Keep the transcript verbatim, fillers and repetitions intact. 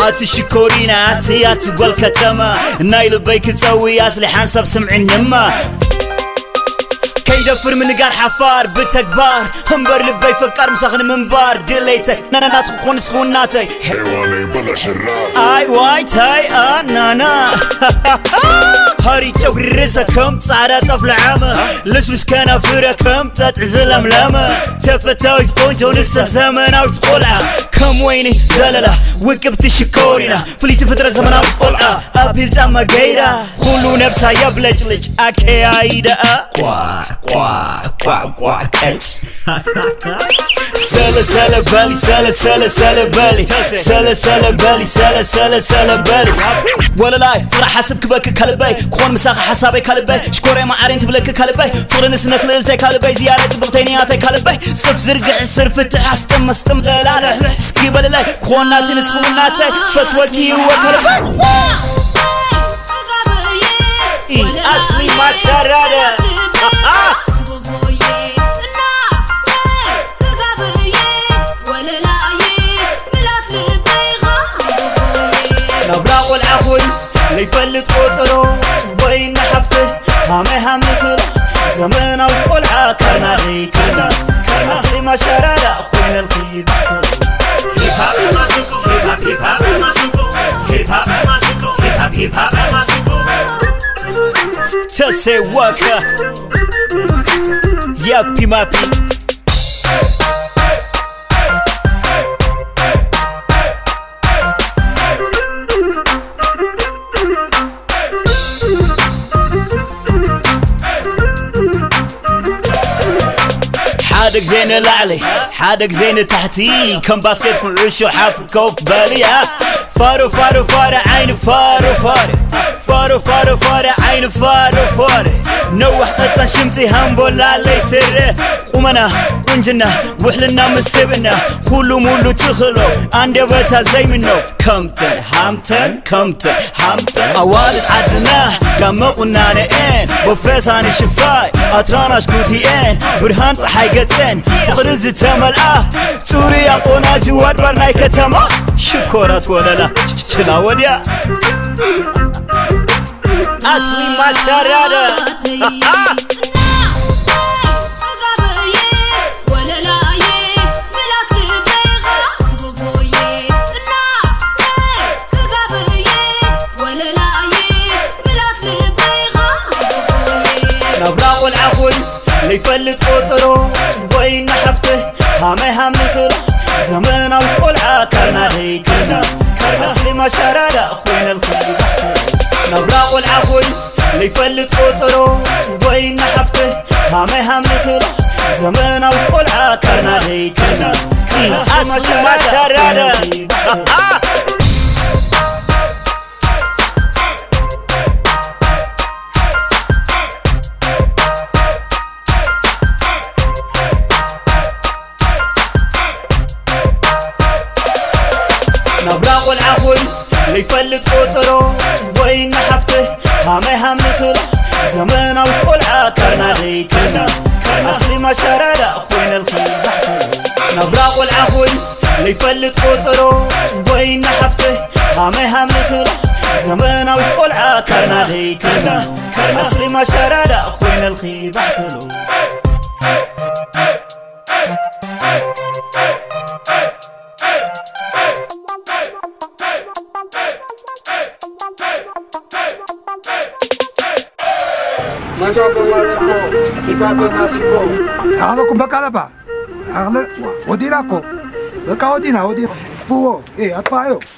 هاتي شكورينا هاتي هاتي والكتما نايل بيك تسوي أصلي حنسب سمع النما كيدفر من قار حفار بتكبار همبر لبي فكر مسخن منبار دليتك نانا ناتخ خون سخوناتي حيواني بلا شرار اي وايت هاي انا نا هاري تورزكم صعدة طفل عامة لسوس كان فركم تتعزل أملامة تفتاوت قونجو نسا زمن أو تقولها كم ويني زللة وقبت شكورينا فلي تفتر زمن أو تقولها أبيل جامع غيرا خلو نفسها يبلجلج أكي عايدة كوا كوا كوا كوا كنش سلا سلا بالي سلا سلا سلا بالي سلا سلا بالي سلا سلا سلا بالي ولا لا فرح حسب كبك كلبي كون مساق حسابي كلبي شكوري ما عارين تبلك كلبي فرن سنك ليلتي كلبي زيارة بغتينياتي كلبي صف زرقع صر فتح استم استم لا لا سكيب لا كون ناتي نسخو ناتي فتوكي وكلبي اصلي ما شراده نبراق والعفوي ليفلت قطرو وين حفته هامي هام نخل زمان او تقولها كرنا غيتنا اصلي ما شراده خوين الخيب هيب هاب ماسكو هيب هاب هيب هاب ماسكو هيب هاب ماسكو هيب هاب هيب هاب ماسكو تسي وكا يابي مابي حادق زين الأعلي حادق زين تحتي كم باسكت من عشو حاف كوف بالي فارو فارو فارو عين فارو فارو فارو فارو فارو عين فارو فارو نوح قطن شمتي همبول علي سره قمنا قنجنا وحلنا مسبنا خلو مولو تخلو عندي بتا زي منو كمتن همتن كمتن همتن أوالد عدنا قمقنا نئين بفيساني شفاي أترانا شكوتيين برهان صحيقتين فقر الزتامل آه توري أقونا جواد برناي كتما شكورات ولا لا شلا وديا أصلي ما شراده نبراق والعفوي ليفلت قطرو وين حفته هامي هام نخل زمان او تقولها كرنا غيتنا اصلي ما شراده خوين الخيب نبراق والعفوي ليفلت قطرو وين حفته هامي هام نخل زمان او تقولها كرنا غيتنا اصلي ما شراده نبراق والعفوي ليفلت قطرو وين حفته هامي هام نخل زمان او تقولها كرنا غيتنا اصلي ما شراده خوين الخيب نبراق والعفوي ليفلت قطرو وين حفته هامي هام نخل زمان او تقولها كرنا غيتنا اصلي ما شراده خوين الخيب Manchapa masiko, hip-hop masiko. Halo kumbakala ba? Halo, odira ko. Baka odina, odira. Fuo, eh, apa yo?